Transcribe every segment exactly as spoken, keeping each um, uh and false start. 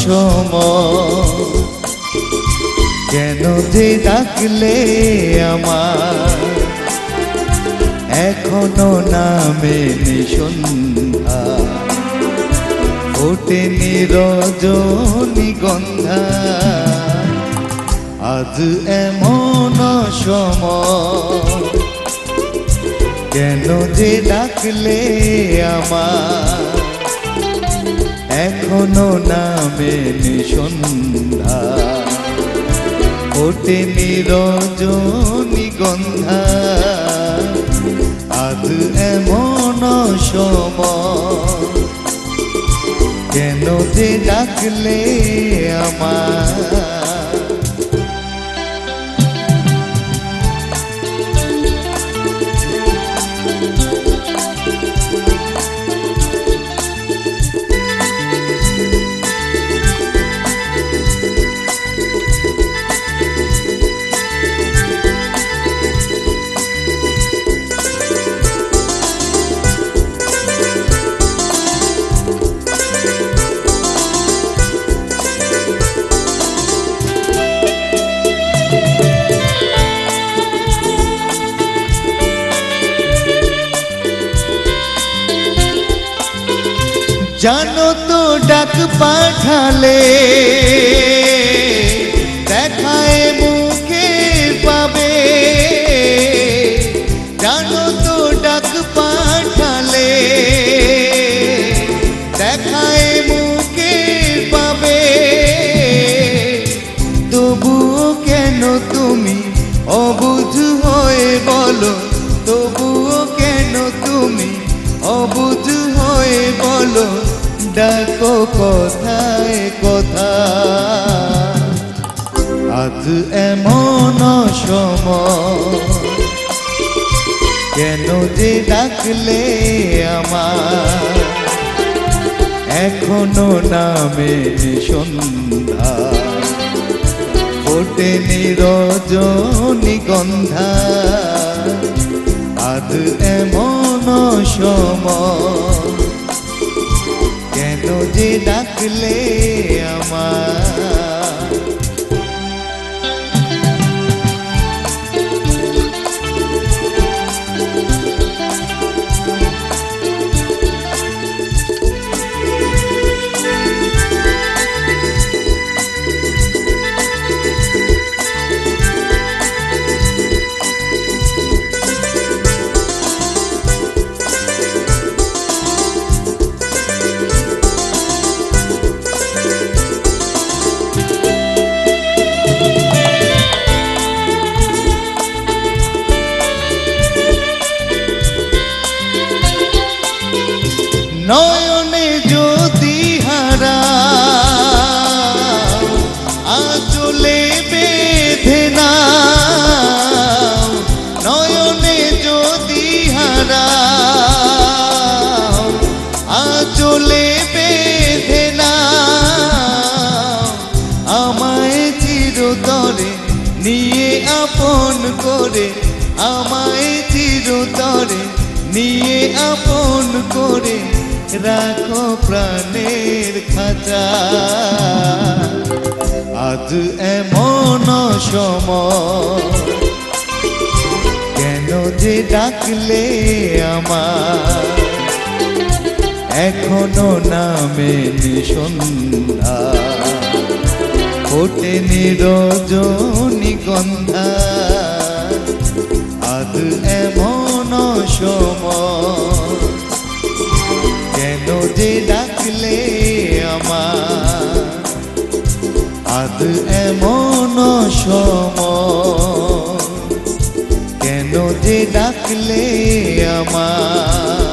সময় কেন যে ডাকলে আমার এখনো নামেনি সন্ধ্যা ওঠেনি রজনীগন্ধা আজ এমন সময় কেন যে ডাকলে আমার এখনো নামেনি সন্ধ্যা ওঠেনি রজনীগন্ধা আজ এমন সময় কেন যে ডাকলে আমার জানো তো ডাক পাঠালে দেখায় মুখে পাবে জানো তো ডাক পাঠালে দেখায় মুখে পাবে তবুও কেন তুমি অবুঝ হয়ে বলো তবুও কেন তুমি অবুঝ হয়ে বলো ডাকো কথায় কথা আজ এমন সময় কেন যে ডাকলে আমার এখনো নামেনি সন্ধ্যা ওঠেনি রজনীগন্ধা আজ এমন সময় কেন যে ডাকলে আমার নয়নে যদি হারা আঁচলে বেঁধে নাও নয়নে যদি হারা আঁচলে বেঁধে নাও আমায় চিরতরে নিয়ে আপন করে আমায় চিরতরে নিয়ে আপন করে রাখো প্রাণের খাঁচা আজ এমন সময় কেন যে ডাকলে আমার এখনো নামেনি সন্ধ্যা ওঠেনি রজনীগন্ধা আজ এমন সময় কেন যে ডাকলে আমার আজ এমন সময় কেন যে ডাকলে আমার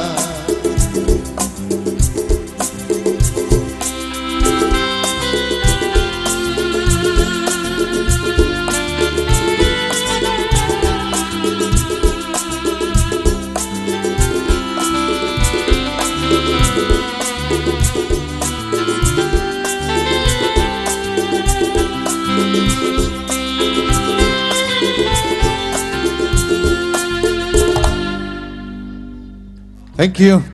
Thank you.